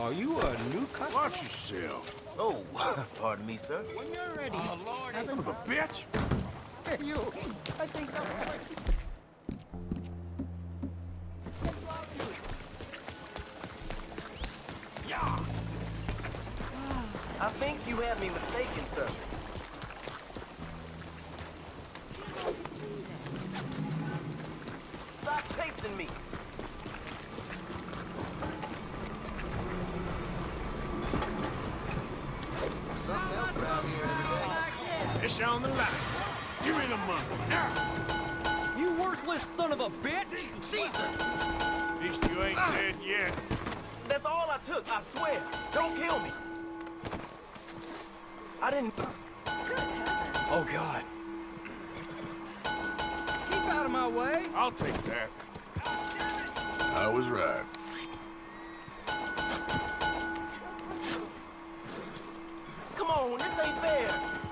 Are you a new customer? Watch yourself. Oh, pardon me, sir. When you're ready, Oh, Lord, son of a bitch. hey, you. I think I'm ready. Yeah. I think you have me mistaken, sir. Stop chasing me. Something else around here every day. It's on the line. Give me the money. Now. You worthless son of a bitch! Jesus! At least you ain't dead yet. That's all I took, I swear. Don't kill me. I didn't... Oh, God. Keep out of my way! I'll take that. I was right. Come on, this ain't fair.